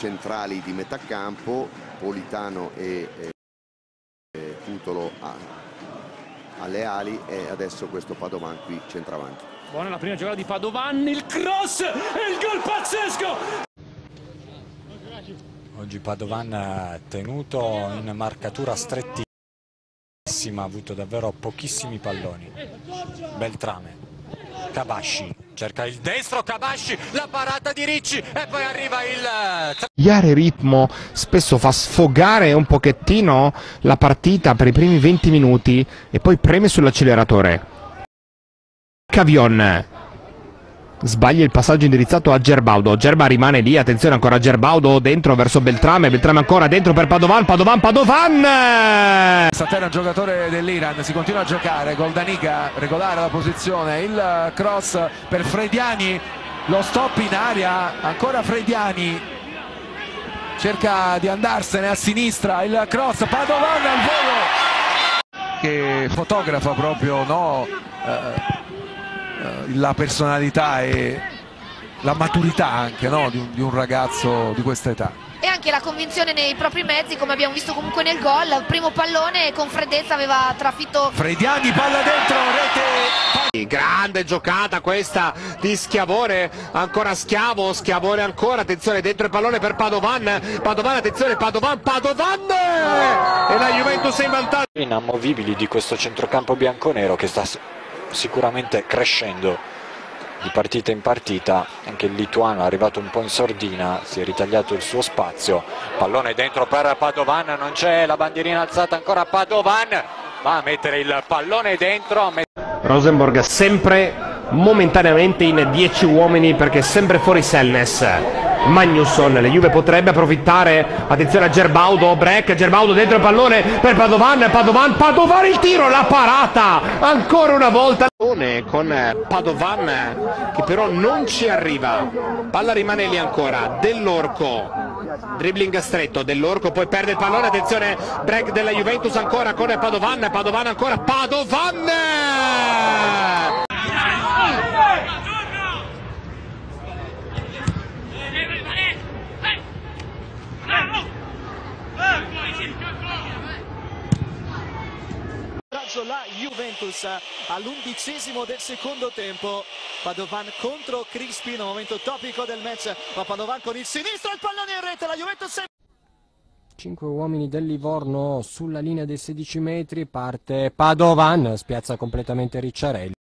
centrali di metà campo, Politano e Cutolo alle ali, e adesso questo Padovan qui centravanti. Buona la prima giocata di Padovan, il cross e il gol pazzesco! Oggi Padovan tenuto in marcatura strettissima, ha avuto davvero pochissimi palloni. Beltrame, Kabasci, cerca il destro, Kabasci, la parata di Ricci e poi arriva il... Cambiare ritmo spesso fa sfogare un pochettino la partita per i primi 20 minuti e poi preme sull'acceleratore. Cavion sbaglia il passaggio indirizzato a Gerbaudo, Gerba rimane lì, attenzione ancora Gerbaudo dentro verso Beltrame, Beltrame ancora dentro per Padovan, Padovan! Satena è un giocatore dell'Iran, si continua a giocare, Goldaniga regolare la posizione, il cross per Frediani, lo stop in aria, ancora Frediani, cerca di andarsene a sinistra, il cross, Padovan al volo, che fotografa proprio, no? La personalità e la maturità anche, no? di un ragazzo di questa età. E anche la convinzione nei propri mezzi, come abbiamo visto comunque nel gol. Il primo pallone con freddezza aveva trafitto Frediani, palla dentro, rete. Grande giocata questa di Schiavone, ancora Schiavone ancora, attenzione dentro il pallone per Padovan, attenzione Padovan e la Juventus è in vantaggio. Inamovibili di questo centrocampo bianconero che sta sicuramente crescendo di partita in partita. Anche il lituano è arrivato un po' in sordina, si è ritagliato il suo spazio, pallone dentro per Padovan, non c'è la bandierina alzata ancora, Padovan va a mettere il pallone dentro. Rosenborg sempre momentaneamente in 10 uomini perché è sempre fuori Selnes. Magnusson, la Juve potrebbe approfittare, attenzione a Gerbaudo, break, Gerbaudo dentro il pallone per Padovan il tiro, la parata, ancora una volta. Con Padovan che però non ci arriva, palla rimane lì ancora, Dell'Orco, dribbling stretto, Dell'Orco poi perde il pallone, attenzione, break della Juventus ancora con Padovan ancora, Padovan! La Juventus all'11° del secondo tempo, Padovan contro Crispino, momento topico del match, ma Padovan con il sinistro, il pallone in rete, la Juventus è... 5 uomini del Livorno sulla linea dei 16 metri, parte Padovan, spiazza completamente Ricciarelli.